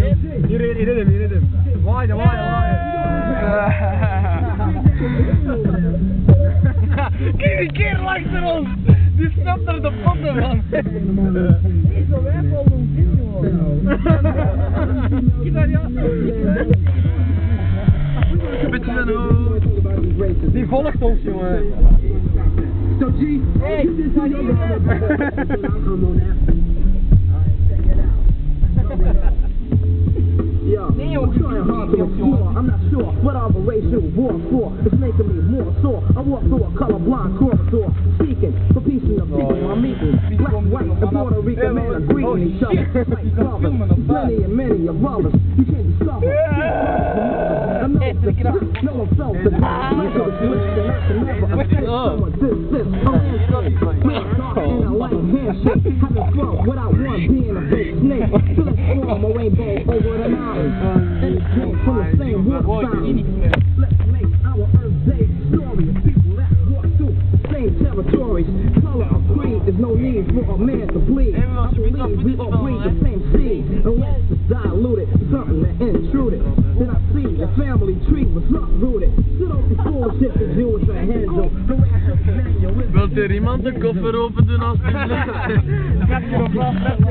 Hier dedim. Vay. Kijk een keer langs ons! Die snapt er de potten van! Niet zo weg al doen video. Kijk daar, ja. Die volgt ons, jongen. Hey, zijn hier. Yo, I'm trying hard to explore. I'm not sure what all the racial war for. It's making me more sore. I walk through a colorblind corridor, seeking for peace in the people I'm meeting. Black, white, and Puerto Rican men are greeting each other. Like brothers, plenty and many of others. You can't discover. I know no one felt the pain. So listen, I can never escape someone this. And a light handshake. Having fun without one being a big snake. So let's form a rainbow over the mountains. And it came from the same water fountain. Let's make our Earth Day story of people that walk through the same territories. Color of creed, there's no need for a man to bleed. I believe we all breathe the same seed. Unless it's diluted, something that intruded. Then I see the family tree was uprooted. So don't be bullshit to do with your hands on. Wilt er iemand de koffer open doen alsjeblieft?